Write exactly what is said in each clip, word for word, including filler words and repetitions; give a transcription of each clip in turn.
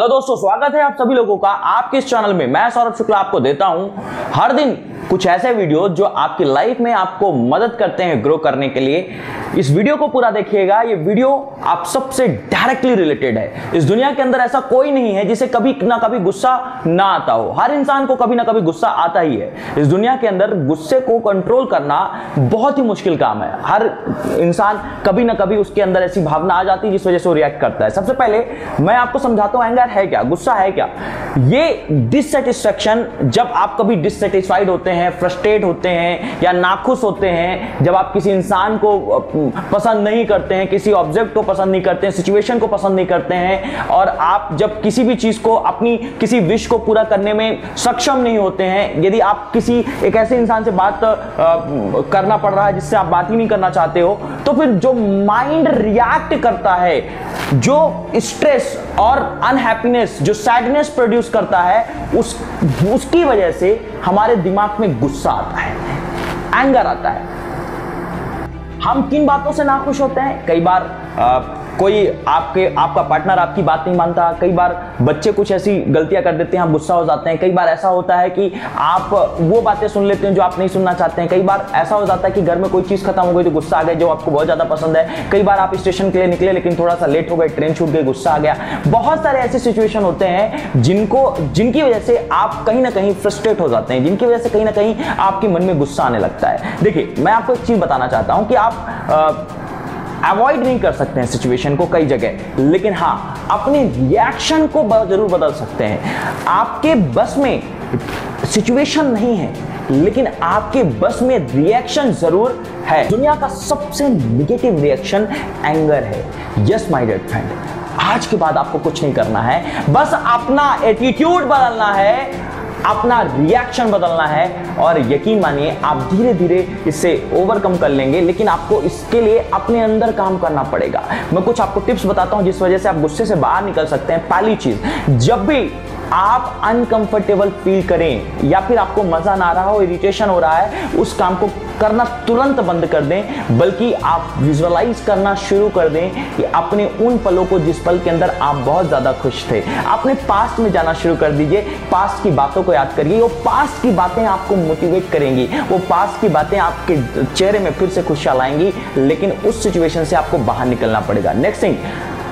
Hello दोस्तों, स्वागत है आप सभी लोगों का आपके इस चैनल में। मैं सौरभ शुक्ला आपको देता हूं हर दिन कुछ ऐसे वीडियो जो आपकी लाइफ में आपको मदद करते हैं ग्रो करने के लिए। इस वीडियो को पूरा देखिएगा, ये वीडियो आप सबसे डायरेक्टली रिलेटेड है। इस दुनिया के अंदर ऐसा कोई नहीं है जिसे कभी ना कभी गुस्सा ना आता हो। हर इंसान को कभी ना कभी गुस्सा आता ही है। इस दुनिया के अंदर गुस्से को कंट्रोल करना बहुत ही मुश्किल काम है। हर इंसान कभी ना कभी उसके अंदर ऐसी भावना आ जाती है जिस वजह से वो रिएक्ट करता है। सबसे पहले मैं आपको समझाता हूं एंगर है क्या, गुस्सा है क्या। ये डिससैटिस्फैक्शन, जब आप कभी डिससैटिस्फाइड होते हैं, फ्रस्ट्रेट होते हैं या नाखुश होते हैं, जब आप किसी इंसान को पसंद नहीं करते हैं, किसी ऑब्जेक्ट को पसंद नहीं करते हैं, सिचुएशन को पसंद नहीं करते हैं, और आप जब किसी भी चीज को, अपनी किसी विश को पूरा करने में सक्षम नहीं होते हैं, यदि आप किसी एक ऐसे इंसान से बात आ, करना पड़ रहा है जिससे आप बात ही नहीं करना चाहते हो, तो फिर जो माइंड रिएक्ट करता है, जो स्ट्रेस और अनहैप्पीनेस, जो सैडनेस प्रोड्यूस करता है, उस उसकी वजह से हमारे दिमाग में गुस्सा आता है, एंगर आता है। हम किन बातों से नाखुश होते हैं? कई बार आ, कोई आपके आपका पार्टनर आपकी बात नहीं मानता, कई बार बच्चे कुछ ऐसी गलतियां कर देते हैं, आप गुस्सा हो जाते हैं। कई बार ऐसा होता है कि आप वो बातें सुन लेते हैं जो आप नहीं सुनना चाहते हैं। कई बार ऐसा हो जाता है कि घर में कोई चीज खत्म हो गई तो गुस्सा आ गया जो आपको बहुत ज्यादा पसंद है। कई बार आप स्टेशन के लिए निकले लेकिन थोड़ा सा लेट हो गए, ट्रेन छूट गई, गुस्सा आ गया। बहुत सारे ऐसे सिचुएशन होते हैं जिनको जिनकी वजह से आप कहीं ना कहीं फ्रस्ट्रेट हो जाते हैं, जिनकी वजह से कहीं ना कहीं आपके मन में गुस्सा आने लगता है। देखिए, मैं आपको एक चीज बताना चाहता हूं कि आप अवॉइड नहीं कर सकते हैं सिचुएशन को कई जगह, लेकिन हाँ, अपने रिएक्शन को जरूर बदल सकते हैं। आपके बस में सिचुएशन नहीं है, लेकिन आपके बस में रिएक्शन जरूर है। दुनिया का सबसे नेगेटिव रिएक्शन एंगर है। यस माय डियर फ्रेंड, आज के बाद आपको कुछ नहीं करना है, बस अपना एटीट्यूड बदलना है, अपना रिएक्शन बदलना है, और यकीन मानिए आप धीरे धीरे इससे ओवरकम कर लेंगे। लेकिन आपको इसके लिए अपने अंदर काम करना पड़ेगा। मैं कुछ आपको टिप्स बताता हूं जिस वजह से आप गुस्से से बाहर निकल सकते हैं। पहली चीज, जब भी आप अनकंफर्टेबल फील करें या फिर आपको मजा ना आ रहा हो, इरिटेशन हो रहा है, उस काम को करना तुरंत बंद कर दें, बल्कि आप विजुअलाइज करना शुरू कर दें कि अपने उन पलों को जिस पल के अंदर आप बहुत ज्यादा खुश थे। अपने पास्ट में जाना शुरू कर दीजिए, पास्ट की बातों को याद करिए। वो पास्ट की बातें आपको मोटिवेट करेंगी, वो पास्ट की बातें आपके चेहरे में फिर से खुशहाल आएंगी, लेकिन उस सिचुएशन से आपको बाहर निकलना पड़ेगा। नेक्स्ट थिंग,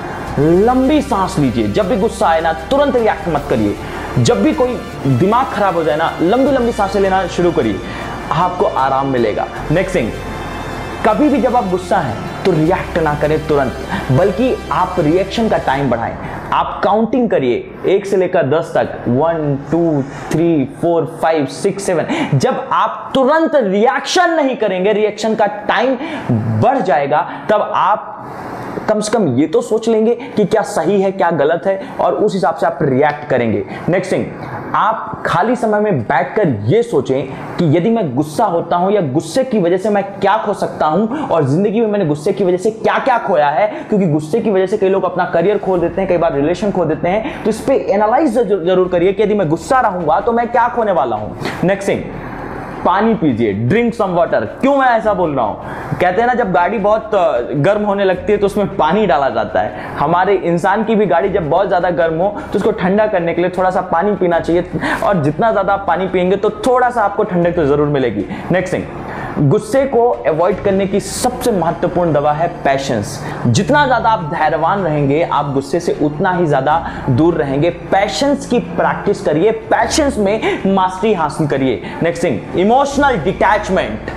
लंबी सांस लीजिए। जब भी गुस्सा आए ना, तुरंत रिएक्ट मत करिए। जब भी कोई दिमाग खराब हो जाए ना, लंबी लंबी सांसें लेना शुरू करिए, आपको आराम मिलेगा। नेक्स्ट थिंग, कभी भी जब आप गुस्सा है तो रिएक्ट ना करें तुरंत, बल्कि आप रिएक्शन का टाइम बढ़ाएं। आप काउंटिंग करिए एक से लेकर दस तक, one two three four five six seven. जब आप तुरंत रिएक्शन नहीं करेंगे, रिएक्शन का टाइम बढ़ जाएगा, तब आप कम से कम ये तो सोच लेंगे कि क्या सही है क्या गलत है, और उस हिसाब से आप रिएक्ट करेंगे। नेक्स्ट थिंग, आप खाली समय में बैठकर ये सोचें कि यदि मैं गुस्सा होता हूं या गुस्से की वजह से मैं क्या खो सकता हूं, और जिंदगी में मैंने गुस्से की वजह से क्या क्या खोया है। क्योंकि गुस्से की वजह से कई लोग अपना करियर खो देते हैं, कई बार रिलेशन खो देते हैं। तो इस पे एनालाइज जरूर करिए कि यदि मैं गुस्सा रहूंगा तो मैं क्या खोने वाला हूं। नेक्स्ट थिंग, पानी पीजिए, ड्रिंक सम वाटर। क्यों मैं ऐसा बोल रहा हूं? कहते हैं ना, जब गाड़ी बहुत गर्म होने लगती है तो उसमें पानी डाला जाता है। हमारे इंसान की भी गाड़ी जब बहुत ज्यादा गर्म हो तो उसको ठंडा करने के लिए थोड़ा सा पानी पीना चाहिए, और जितना ज्यादा आप पानी पिएंगे तो थोड़ा सा आपको ठंडक तो जरूर मिलेगी। नेक्स्ट थिंग, गुस्से को अवॉइड करने की सबसे महत्वपूर्ण दवा है पैशंस। जितना ज्यादा आप धैर्यवान रहेंगे, आप गुस्से से उतना ही ज्यादा दूर रहेंगे। पैशंस की प्रैक्टिस करिए, पैशंस में मास्टरी हासिल करिए। Next thing, emotional detachment.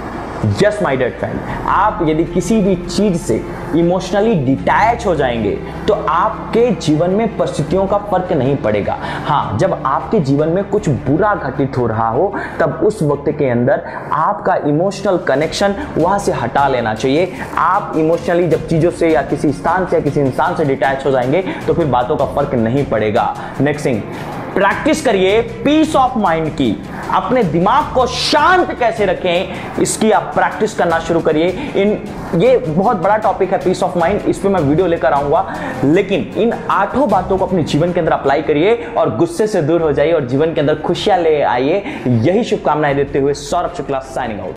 Yes my dear friend, आप यदि किसी भी चीज से इमोशनली डिटैच हो जाएंगे तो आपके जीवन में परिस्थितियों का फर्क नहीं पड़ेगा। हाँ, जब आपके जीवन में कुछ बुरा घटित हो रहा हो, तब उस वक्त के अंदर आपका इमोशनल कनेक्शन वहां से हटा लेना चाहिए। आप इमोशनली जब चीजों से या किसी स्थान से या किसी इंसान से डिटैच हो जाएंगे तो फिर बातों का फर्क नहीं पड़ेगा। नेक्स्ट थिंग, प्रैक्टिस करिए पीस ऑफ माइंड की। अपने दिमाग को शांत कैसे रखें, इसकी आप प्रैक्टिस करना शुरू करिए। इन ये बहुत बड़ा टॉपिक है पीस ऑफ माइंड, इस पे मैं वीडियो लेकर आऊंगा, लेकिन इन आठों बातों को अपने जीवन के अंदर अप्लाई करिए और गुस्से से दूर हो जाइए और जीवन के अंदर खुशियां ले आइए। यही शुभकामनाएं देते हुए सौरभ शुक्ला साइनिंग आउट।